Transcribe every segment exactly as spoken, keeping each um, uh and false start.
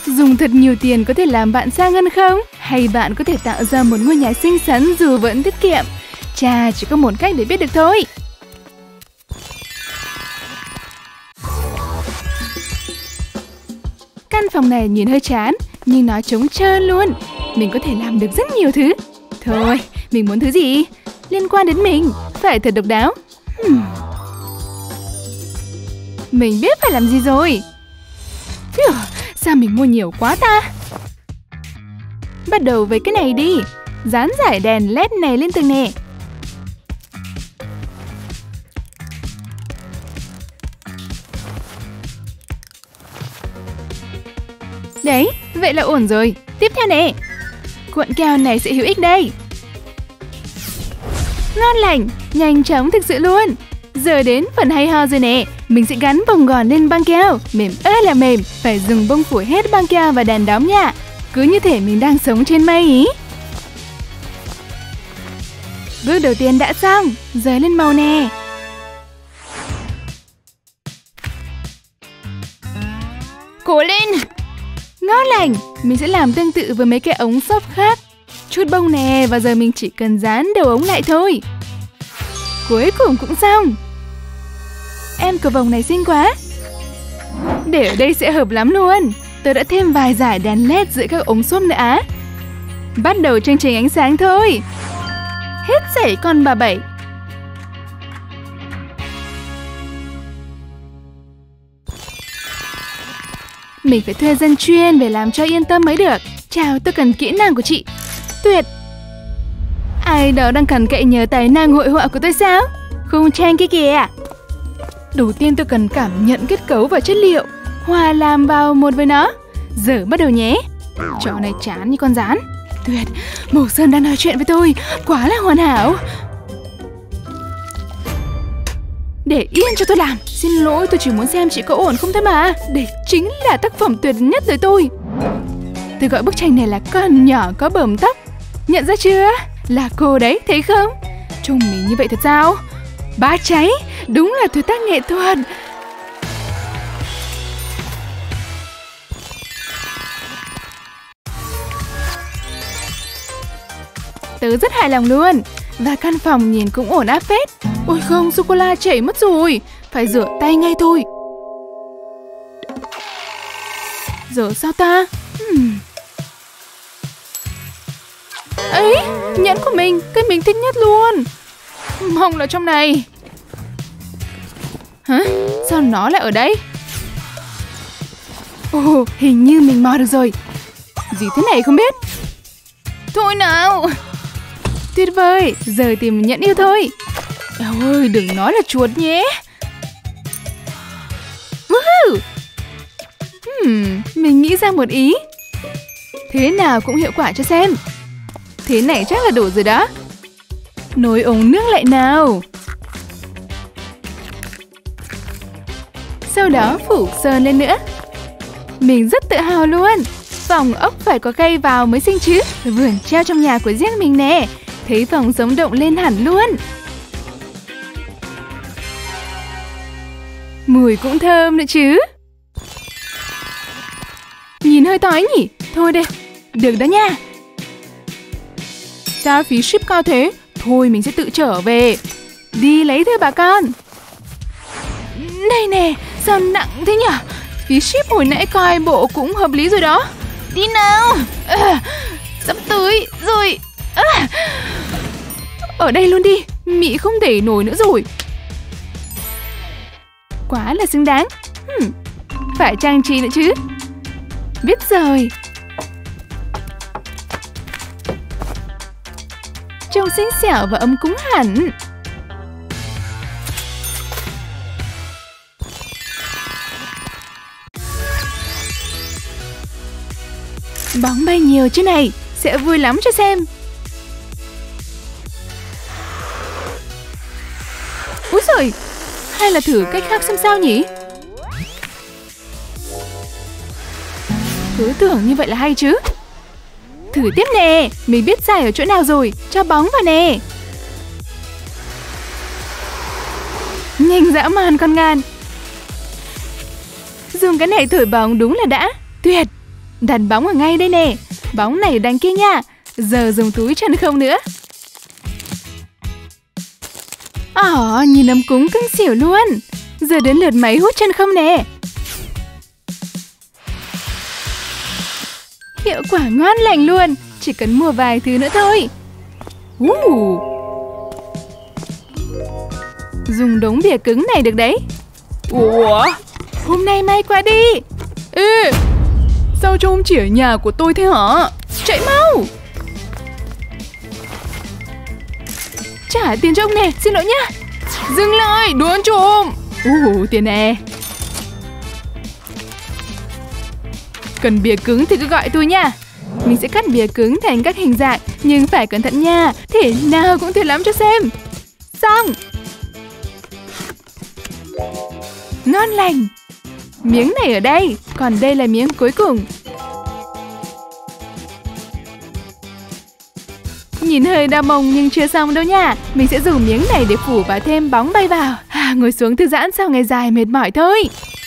Dùng thật nhiều tiền có thể làm bạn xa ngân không? Hay bạn có thể tạo ra một ngôi nhà xinh xắn dù vẫn tiết kiệm? Chà, chỉ có một cách để biết được thôi. Căn phòng này nhìn hơi chán, nhưng nó trống trơn luôn. Mình có thể làm được rất nhiều thứ. Thôi, mình muốn thứ gì liên quan đến mình, phải thật độc đáo. hmm. Mình biết phải làm gì rồi. Phew, sao mình mua nhiều quá ta? Bắt đầu với cái này đi. Dán giải đèn led này lên tường nè. Đấy, vậy là ổn rồi. Tiếp theo nè. Cuộn keo này sẽ hữu ích đây. Ngon lành, nhanh chóng thực sự luôn. Giờ đến phần hay ho rồi nè. Mình sẽ gắn vòng gòn lên băng keo. Mềm ơi là mềm. Phải dùng bông phủ hết băng keo và đèn đóm nha. Cứ như thể mình đang sống trên mây ý. Bước đầu tiên đã xong. Giờ lên màu nè. Cố lên. Ngon lành. Mình sẽ làm tương tự với mấy cái ống xốp khác. Chút bông nè. Và giờ mình chỉ cần dán đầu ống lại thôi. Cuối cùng cũng xong. Em cầu vồng này xinh quá. Để ở đây sẽ hợp lắm luôn. Tôi đã thêm vài dải đèn led giữa các ống xốp nữa á. Bắt đầu chương trình ánh sáng thôi. Hết sảy con bà Bảy. Mình phải thuê dân chuyên về làm cho yên tâm mới được. Chào, tôi cần kỹ năng của chị. Tuyệt. Ai đó đang cần cậy nhờ tài năng hội họa của tôi sao? Khung tranh kia kìa. Đầu tiên tôi cần cảm nhận kết cấu và chất liệu, hòa làm vào một với nó. Giờ bắt đầu nhé. Trò này chán như con gián. Tuyệt, màu sơn đang nói chuyện với tôi. Quá là hoàn hảo. Để yên cho tôi làm. Xin lỗi, tôi chỉ muốn xem chị có ổn không thôi mà. Đây chính là tác phẩm tuyệt nhất đời tôi. Tôi gọi bức tranh này là con nhỏ có bờm tóc. Nhận ra chưa? Là cô đấy, thấy không? Trông mình như vậy thật sao? Ba cháy, đúng là tuyệt tác nghệ thuật. Tớ rất hài lòng luôn. Và căn phòng nhìn cũng ổn áp phết. Ôi không, sô-cô-la chảy mất rồi. Phải rửa tay ngay thôi. Giờ sao ta? Hmm. Ấy, nhẫn của mình, cái mình thích nhất luôn. Mong là trong này. Hả? Sao nó lại ở đây? Ồ, hình như mình mò được rồi. Gì thế này không biết. Thôi nào. Tuyệt vời, giờ tìm nhẫn yêu thôi. Eo ơi, đừng nói là chuột nhé. Woohoo! Hmm, mình nghĩ ra một ý. Thế nào cũng hiệu quả cho xem. Thế này chắc là đủ rồi đó. Nối ống nước lại nào. Sau đó phủ sơn lên nữa. Mình rất tự hào luôn. Phòng ốc phải có cây vào mới xinh chứ. Vườn treo trong nhà của riêng mình nè. Thấy phòng sống động lên hẳn luôn. Mùi cũng thơm nữa chứ. Nhìn hơi tối nhỉ. Thôi đây, được đó nha. Sao phí ship cao thế? Thôi mình sẽ tự trở về. Đi lấy thôi bà con. Đây nè, sao nặng thế nhỉ? Phí ship hồi nãy coi bộ cũng hợp lý rồi đó. Đi nào. À, sắp tới rồi. À, ở đây luôn đi. Mị không để nổi nữa rồi. Quá là xứng đáng. hmm, Phải trang trí nữa chứ. Biết rồi. Trông xinh xẻo và ấm cúng hẳn. Bóng bay nhiều chứ này. Sẽ vui lắm cho xem. Úi giời, hay là thử cách khác xem sao nhỉ? Cứ tưởng như vậy là hay chứ. Thử tiếp nè. Mình biết giải ở chỗ nào rồi. Cho bóng vào nè. Nhanh dã man con ngan. Dùng cái này thổi bóng đúng là đã. Tuyệt. Đặt bóng ở ngay đây nè. Bóng này ở đằng kia nha. Giờ dùng túi chân không nữa. Ồ, nhìn ấm cúng cưng xỉu luôn. Giờ đến lượt máy hút chân không nè. Hiệu quả ngon lành luôn. Chỉ cần mua vài thứ nữa thôi. uh. Dùng đống bìa cứng này được đấy. Ủa, hôm nay may quá đi. Ê, sao trông chỉ ở nhà của tôi thế hả? Chạy mau. Trả tiền cho ông nè, xin lỗi nhá. Dừng lại, đồ ăn trộm. Ồ, tiền nè. Cần bìa cứng thì cứ gọi tôi nha. Mình sẽ cắt bìa cứng thành các hình dạng, nhưng phải cẩn thận nha. Thế nào cũng thử lắm cho xem. Xong. Ngon lành. Miếng này ở đây, còn đây là miếng cuối cùng. Nhìn hơi đau mông nhưng chưa xong đâu nha. Mình sẽ dùng miếng này để phủ và thêm bóng bay vào. À, ngồi xuống thư giãn sau ngày dài mệt mỏi thôi.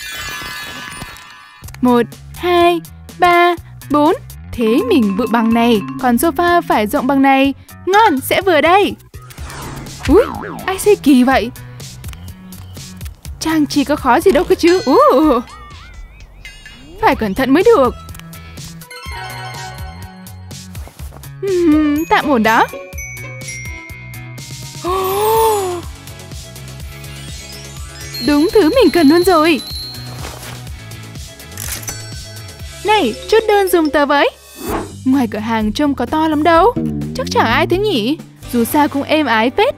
Một, hai, ba, bốn. Thế mình bự bằng này, còn sofa phải rộng bằng này. Ngon, sẽ vừa đây. Úi, ai xây kỳ vậy? Trang trí có khó gì đâu cơ chứ. uh. Phải cẩn thận mới được. uhm, Tạm ổn đó. oh. Đúng thứ mình cần luôn rồi. Này, chốt đơn giùm tớ với. Ngoài cửa hàng trông có to lắm đâu. Chắc chẳng ai thế nhỉ. Dù sao cũng êm ái phết.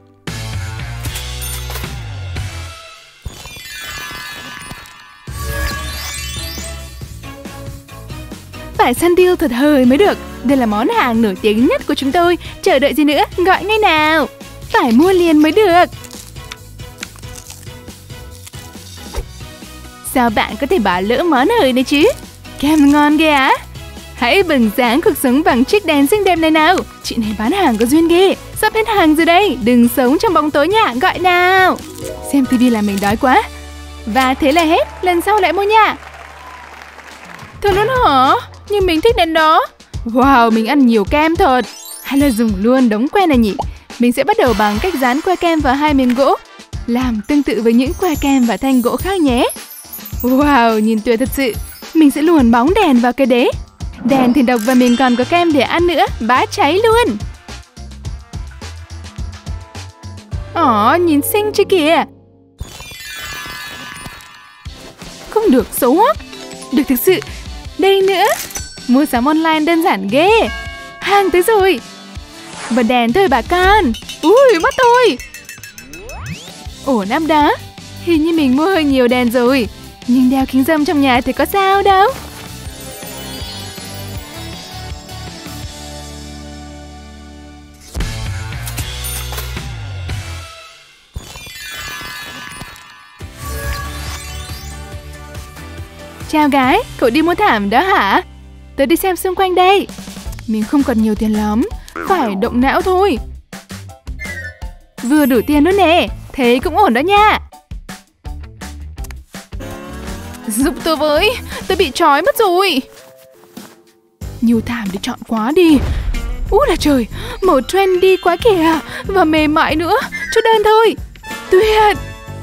Phải săn deal thật hời mới được. Đây là món hàng nổi tiếng nhất của chúng tôi. Chờ đợi gì nữa, gọi ngay nào. Phải mua liền mới được. Sao bạn có thể bỏ lỡ món hời này chứ? Kem ngon ghê á. Hãy bừng sáng cuộc sống bằng chiếc đèn xinh đẹp này nào. Chị này bán hàng có duyên ghê. Sắp hết hàng rồi đây. Đừng sống trong bóng tối nha, gọi nào. Xem tivi là mình đói quá. Và thế là hết, lần sau lại mua nha. Thật luôn hả? Nhưng mình thích đèn đó. Wow, mình ăn nhiều kem thật. Hay là dùng luôn đống que này nhỉ? Mình sẽ bắt đầu bằng cách dán que kem vào hai miếng gỗ. Làm tương tự với những que kem và thanh gỗ khác nhé. Wow, nhìn tuyệt thật sự. Mình sẽ luồn bóng đèn vào cái đế. Đèn thì độc và mình còn có kem để ăn nữa. Bá cháy luôn. Ồ, nhìn xinh chứ kìa. Không được, xấu hoắc. Được thực sự. Đây nữa. Mua sắm online đơn giản ghê. Hàng tới rồi. Bật đèn thôi bà con. Ui, bắt tôi. Ổn áp đó. Hình như mình mua hơi nhiều đèn rồi. Nhưng đeo kính râm trong nhà thì có sao đâu. Chào gái, cậu đi mua thảm đó hả? Tớ đi xem xung quanh đây. Mình không còn nhiều tiền lắm. Phải động não thôi. Vừa đủ tiền nữa nè. Thế cũng ổn đó nha. Giúp tớ với. Tớ bị trói mất rồi. Nhiều thảm để chọn quá đi. Úi là trời. Màu trendy quá kìa. Và mềm mại nữa. Chốt đơn thôi. Tuyệt.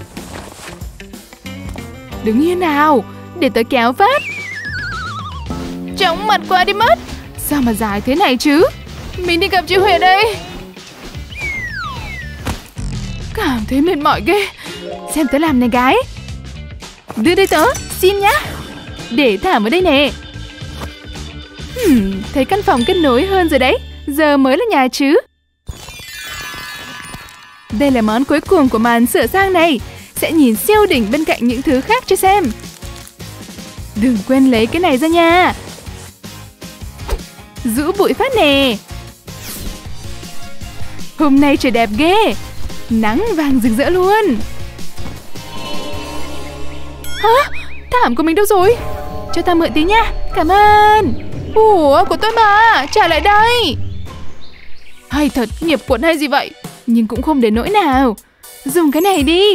Đứng yên nào. Để tớ kéo phát. Chóng mặt quá đi mất. Sao mà dài thế này chứ? Mình đi gặp chị Huệ đây. Cảm thấy mệt mỏi ghê. Xem tớ làm này gái. Đưa đây tớ, xin nhá. Để thảm ở đây nè. hmm, Thấy căn phòng kết nối hơn rồi đấy. Giờ mới là nhà chứ. Đây là món cuối cùng của màn sửa sang này. Sẽ nhìn siêu đỉnh bên cạnh những thứ khác cho xem. Đừng quên lấy cái này ra nha. Rũ bụi phát nè. Hôm nay trời đẹp ghê. Nắng vàng rực rỡ luôn. Hả? Thảm của mình đâu rồi? Cho ta mượn tí nha. Cảm ơn. Ủa, của tôi mà. Trả lại đây. Hay thật, nghiệp quật hay gì vậy? Nhưng cũng không đến nỗi nào. Dùng cái này đi.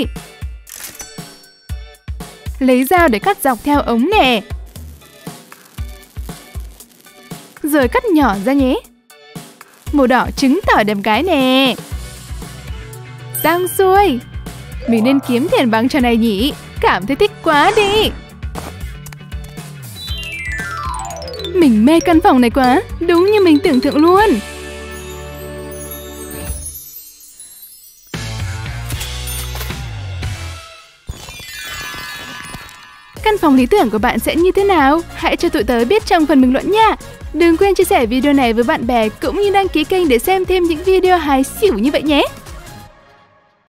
Lấy dao để cắt dọc theo ống nè. rồi cắt nhỏ ra nhé. Màu đỏ chứng tỏ đẹp gái nè. Xong xuôi. Mình nên kiếm tiền bằng trò này nhỉ? Cảm thấy thích quá đi. Mình mê căn phòng này quá, đúng như mình tưởng tượng luôn. Căn phòng lý tưởng của bạn sẽ như thế nào? Hãy cho tụi tớ biết trong phần bình luận nha. Đừng quên chia sẻ video này với bạn bè cũng như đăng ký kênh để xem thêm những video hài xỉu như vậy nhé.